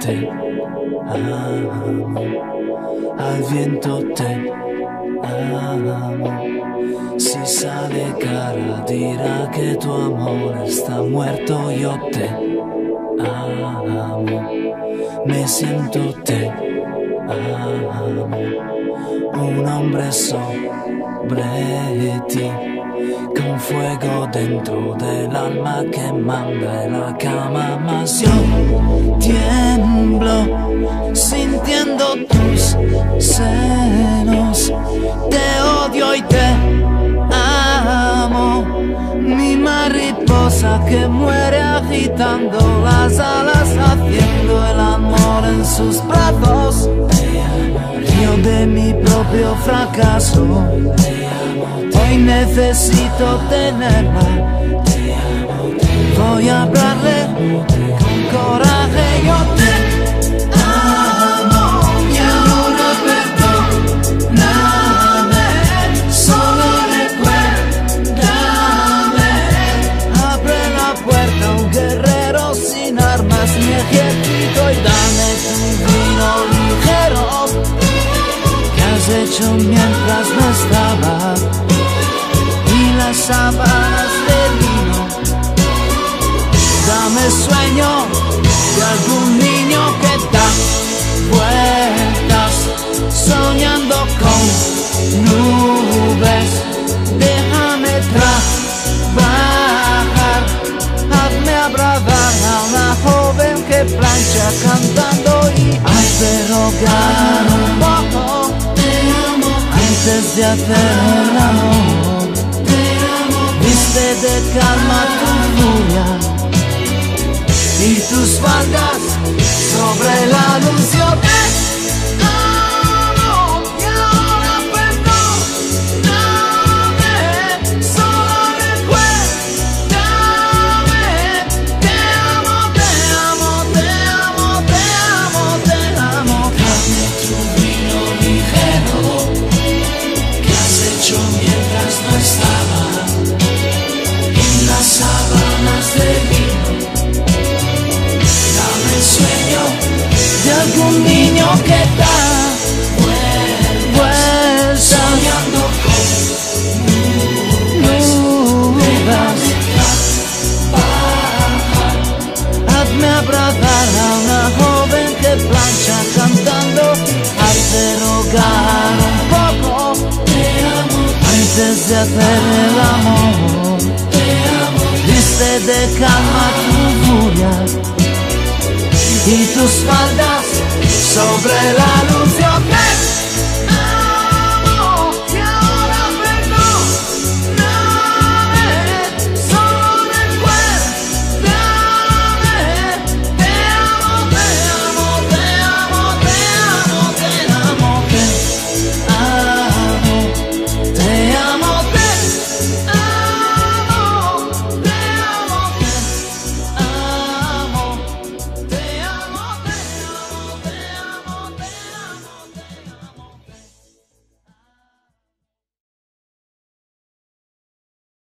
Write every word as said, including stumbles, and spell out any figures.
te amo, al viento te amo. Si sale cara dirá que tu amor está muerto. Yo te amo, me siento te amo, un hombre sobre ti, con fuego dentro del alma que manda en la cama. Mas yo tiemblo sintiendo tus senos, te odio y te amo, mi mariposa que muere agitando las alas, haciendo el amor en sus brazos. Río de mi propio fracaso, hoy necesito tenerla. Voy a hablarle con coraje. Yo te amo y ahora perdóname, solo recuérdame. Abre la puerta a un guerrero sin armas ni ejército y dame tu vino ligero que has hecho mientras no estaba, y las sábanas de lino. Dame sueño de algún niño que da vueltas soñando con nubes. Déjame trabajar, hazme abrazar a una joven que plancha cantando y hazme rogar un poco antes de hacer el amor. Viste de calma tu furia y tus faldas sobre la luz. Yo te amo y ahora perdóname, solo recuérdame. Te amo, te amo, te amo, te amo, te amo. Dame tu vino ligero que has hecho mientras no estaba, en las sábanas de vino. Sueño de algún niño que da vueltas soñando con nubes. Hazme abrazar a una joven que plancha cantando, hazme rogar un poco antes de hacer el amor. Viste de calma tu furia y tus faldas sobre la luz.